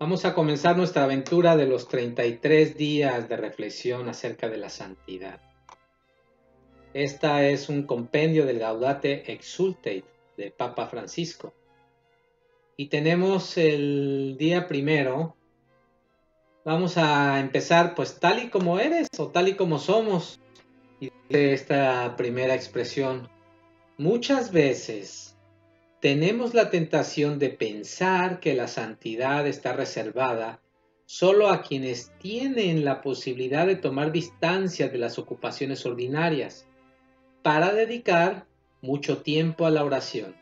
Vamos a comenzar nuestra aventura de los 33 días de reflexión acerca de la santidad. Esta es un compendio del Gaudate Exsultate de Papa Francisco. Y tenemos el día primero. Vamos a empezar pues tal y como eres o tal y como somos. Y dice esta primera expresión: muchas veces tenemos la tentación de pensar que la santidad está reservada solo a quienes tienen la posibilidad de tomar distancia de las ocupaciones ordinarias para dedicar mucho tiempo a la oración.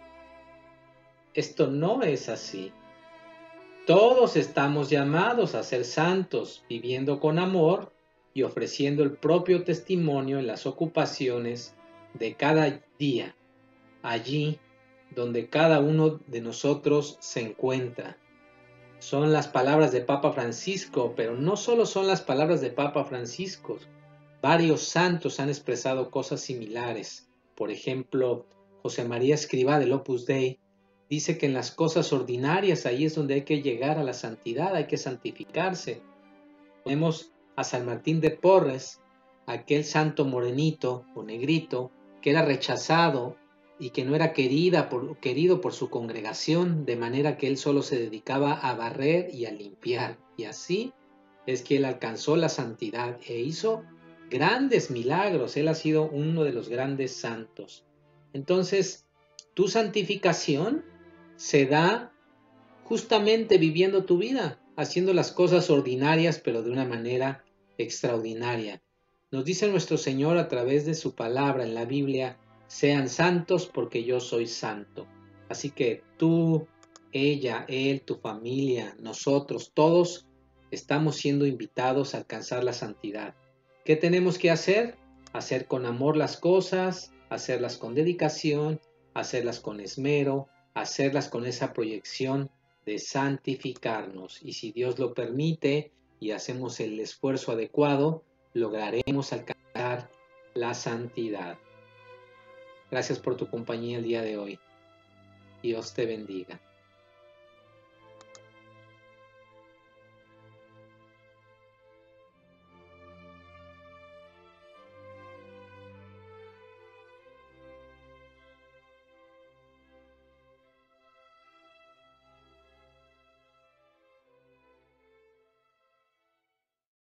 Esto no es así. Todos estamos llamados a ser santos, viviendo con amor y ofreciendo el propio testimonio en las ocupaciones de cada día, allí donde cada uno de nosotros se encuentra. Son las palabras de Papa Francisco, pero no solo son las palabras de Papa Francisco. Varios santos han expresado cosas similares. Por ejemplo, José María Escrivá del Opus Dei dice que en las cosas ordinarias ahí es donde hay que llegar a la santidad, hay que santificarse. Tenemos a San Martín de Porres, aquel santo morenito o negrito que era rechazado y que no era querido por su congregación, de manera que él solo se dedicaba a barrer y a limpiar. Y así es que él alcanzó la santidad e hizo grandes milagros. Él ha sido uno de los grandes santos. Entonces, tu santificación se da justamente viviendo tu vida, haciendo las cosas ordinarias, pero de una manera extraordinaria. Nos dice nuestro Señor a través de su palabra en la Biblia: sean santos porque yo soy santo. Así que tú, ella, él, tu familia, nosotros, todos estamos siendo invitados a alcanzar la santidad. ¿Qué tenemos que hacer? Hacer con amor las cosas, hacerlas con dedicación, hacerlas con esmero, hacerlas con esa proyección de santificarnos. Y si Dios lo permite y hacemos el esfuerzo adecuado, lograremos alcanzar la santidad. Gracias por tu compañía el día de hoy. Dios te bendiga.